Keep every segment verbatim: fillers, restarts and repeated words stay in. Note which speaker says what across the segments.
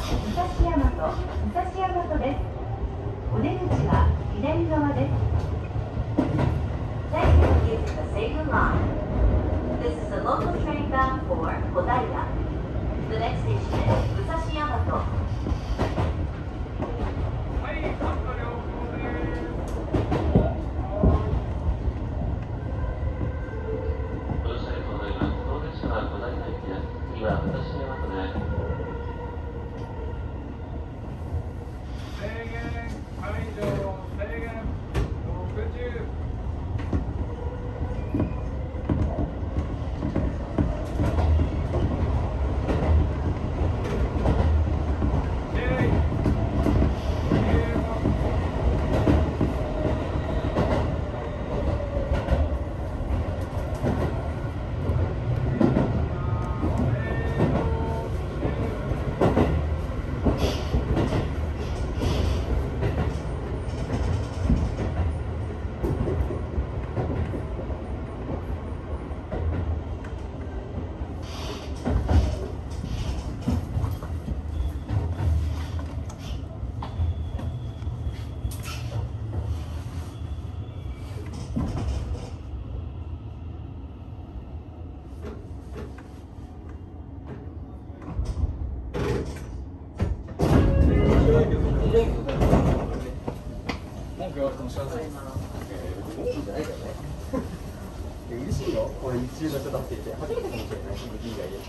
Speaker 1: 武蔵大和、武蔵大和です。お出口は左側です。Thank you for using the Seibu line. This is a local train bound for Kodaira. The next station is 武蔵大和。
Speaker 2: はい、関東良好です。
Speaker 3: ご乗車ありがとうございます。当列車は小平駅です。次は武蔵大和です。
Speaker 2: 制限解除、制限ろくじゅう。
Speaker 4: 文句言われても知らない。文句じゃないからね。嬉しいよ。俺一中の人だって言って初めてかもしれない。以外で。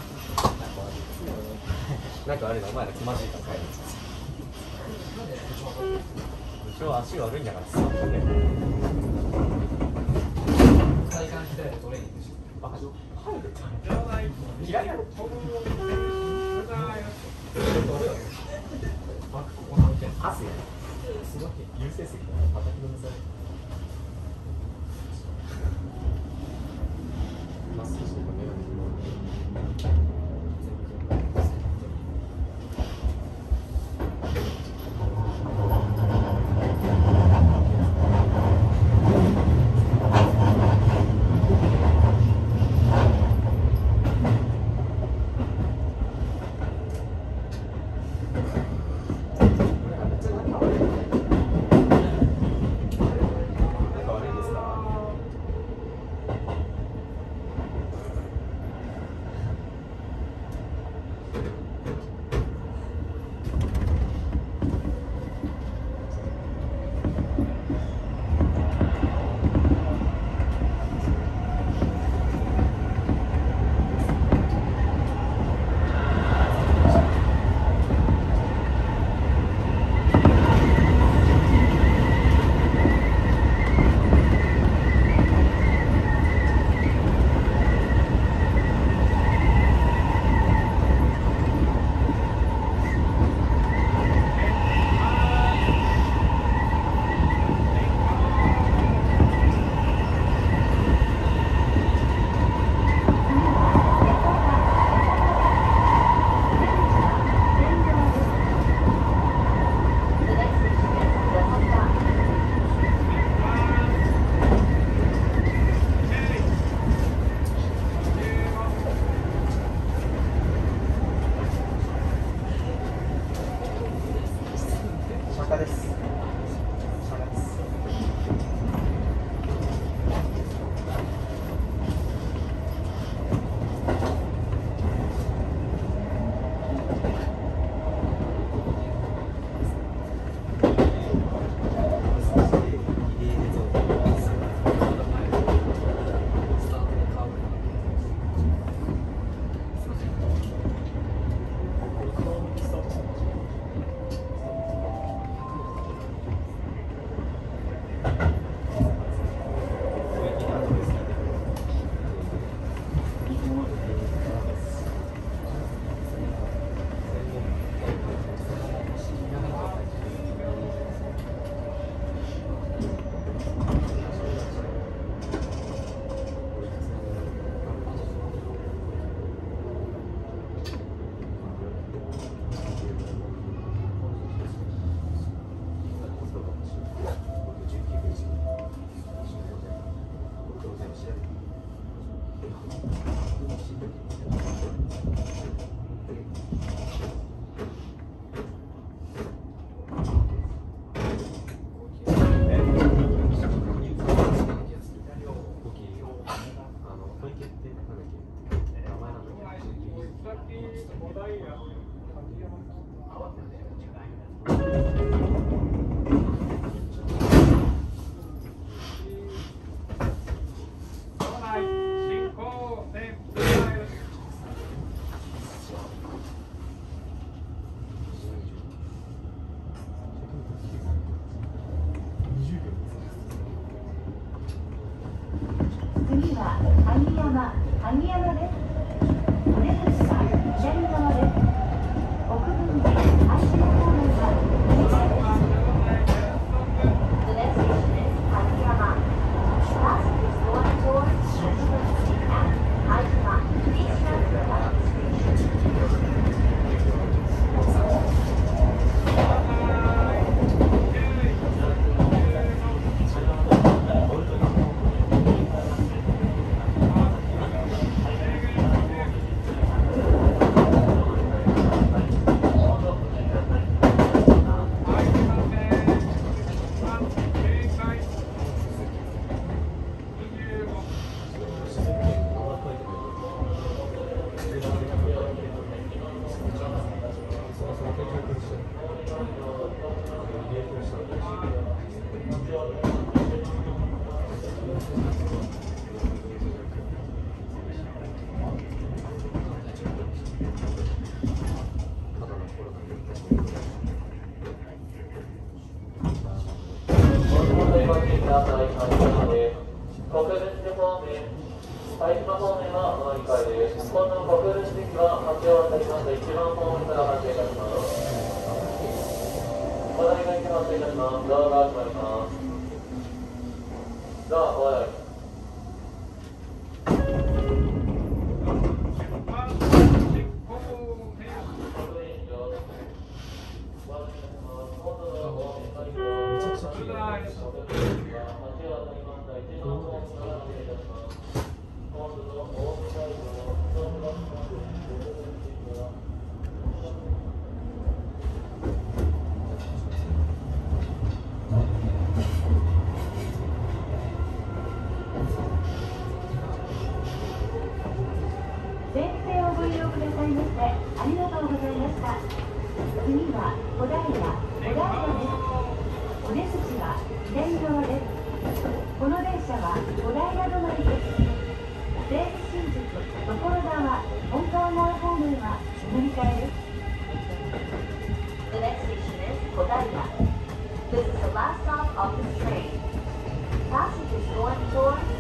Speaker 4: なんかあれだ、お前ら気まずいから帰る。うちは足悪いんだからさ。体幹鍛えるトレーニングしてる。あ、入る。嫌いやろ。パスやね。すごい優先席だな。叩きのめされる。マスクしてるメガネ。
Speaker 2: 小平、都内進行線
Speaker 1: 次は萩山、萩山です。お出口は左側です。奥分寺、愛知の方面は右側です。The next station is Hagiyama. Passengers going towards Shikobuchi and Hajima. Please transfer at the station. 小平。This is the last stop of this train. Passengers going towards